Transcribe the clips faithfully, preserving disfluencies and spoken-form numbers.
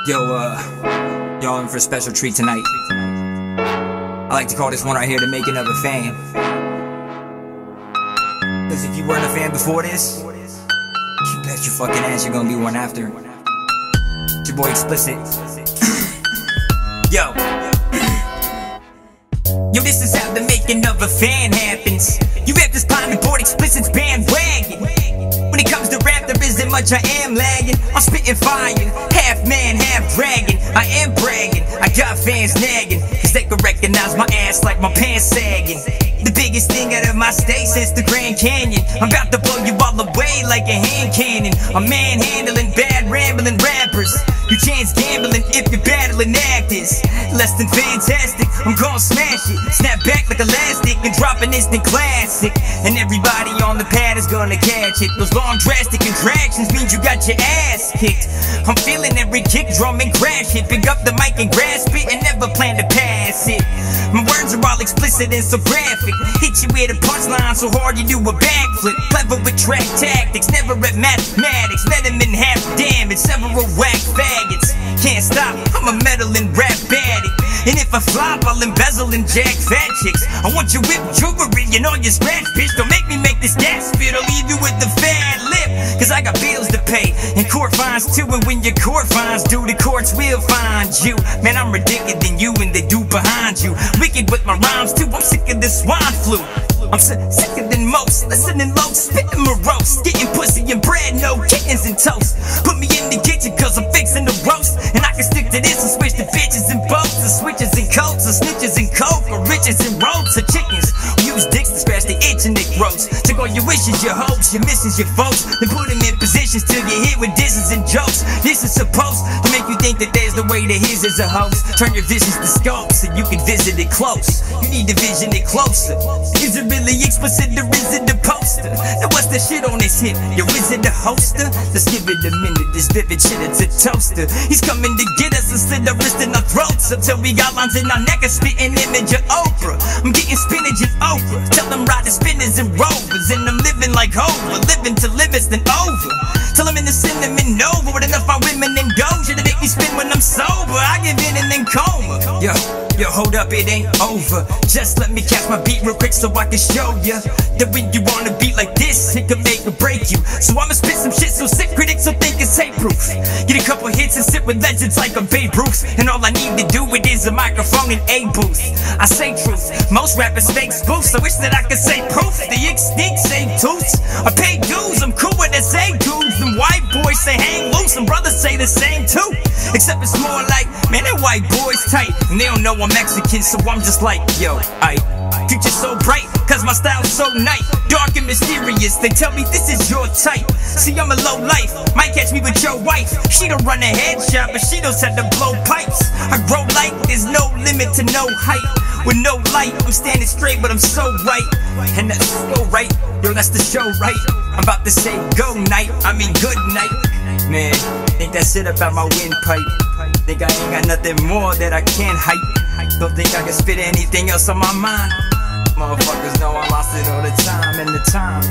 Yo, uh, y'all in for a special treat tonight. I like to call this one right here the making of a fan. Cause if you weren't a fan before this, you bet your fucking ass you're gonna be one after. It's your boy Explicit. Yo. Yo, this is how the making of a fan happens. You have this pine board Explicit's bandwagon. When it comes to rap, there isn't much, I am lagging. I'm spitting fire, half man, half dragon. I am bragging, I got fans nagging, cause they can recognize my ass like my pants sagging. The biggest thing out of my state since the Grand Canyon. I'm about to blow you all away like a hand cannon. I'm manhandling bad rambling rappers. You chance gambling if you're battling actors. Less than fantastic, I'm gon' smash it. Snap back like elastic and drop an instant classic. And everybody on the pad is gonna catch it. Those long drastic contractions means you got your ass kicked. I'm feeling every kick drum and crash it. Pick up the mic and grasp it and never plan to pass it. My words are all explicit and so graphic. Hit you with a punchline so hard you do a backflip. Clever with track tactics, never at mathematics. Met him in half damage, several whack faggots. Can't stop, I'm a meddling rap addict. And if I flop, I'll embezzle and jack fat chicks. I want your whip jewelry and all your scratch, bitch. Don't make me make this gas spit, I'll leave you with the fat lip. Cause I got bills to pay, and court fines too. And when your court fines due, the courts will find you. Man, I'm ridiculous than you and they do behind you. Wicked with my rhymes too, I'm sick of this swine flu. I'm si sicker than most, listening low, spitting my roast. Getting pussy and bread, no kittens and toast. Put me in the kitchen cause I'm fixing the roast. And I can stick to this and switch to bitches and boats. Or switches and coats, or snitches and coke. Or riches and ropes, or chickens who use dicks to scratch the itch and they gross. Take all your wishes, your hopes, your misses, your folks. Then put them in positions till you hit with disses and jokes. This is supposed to make you think that there's the way that his is a host. Turn your visions to scope so you can visit it close. You need to vision it closer. Is it really explicit or is it the poster? Now what's the shit on this hit? Yo, is it the hoster? Let's give it a minute, this vivid shit, it's a toaster. He's coming to get us and slit our wrist in our throats until we got lines in our neck and spit an image of Oprah. I'm getting spinach and okra. Tell them riding spinners and rovers. And I'm living like Hova, living to limits then over. Till I'm in the cinnamon over with enough my women and doja to make me spin when I'm sober. I give in and then coma. Yo, yo, hold up, it ain't over. Just let me catch my beat real quick so I can show ya that when you want a beat like this, it can make or break you. So I'ma spit some shit so sick critics will think it's hate proof. Get a couple hits and sit with legends like I'm Babe Ruth. And all I need to do it is a microphone and a booth. I say truth, most rappers fake spoofs. I wish that I could say proof. The extinct say tooths. I pay dues, I'm cool with the same dudes. Them white boys say hang loose, and brothers say the same too. Except it's more like, man, that white boy's tight. And they don't know I'm Mexican, so I'm just like, yo, I future so bright, cause my style's so nice. Dark and mysterious, they tell me this is your type. See, I'm a low life, might catch me with your wife. She don't run a headshot, but she knows how to blow pipes. I grow light, there's no limit to no height. With no light, I'm standing straight, but I'm so right. And that's so right, yo, that's the show, right? I'm about to say go night, I mean good night. Man, think that shit about my windpipe. Think I ain't got nothing more that I can't hype. Don't think I can spit anything else on my mind. Motherfuckers know I lost it all the time, and the time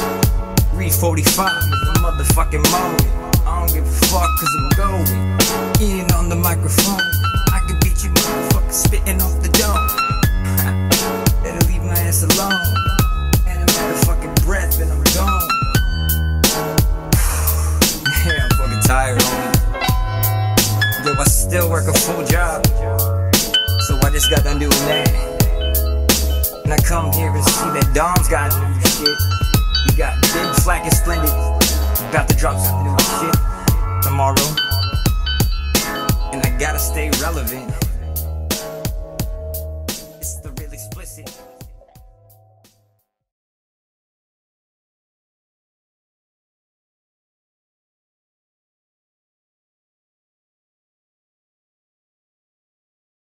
is three forty-five is the motherfucking moment. I don't give a fuck cause I'm going in on the microphone. I could beat you motherfuckers spitting off the dome. Better leave my ass alone. And I'm out of fucking breath and I'm gone. Yeah, I'm fucking tired, homie. Yo, I still work a full job, so I just got done doing that. And I come here and see that Dom's got new shit. You got Big Flack and Splendid about to drop some new shit tomorrow. And I gotta stay relevant.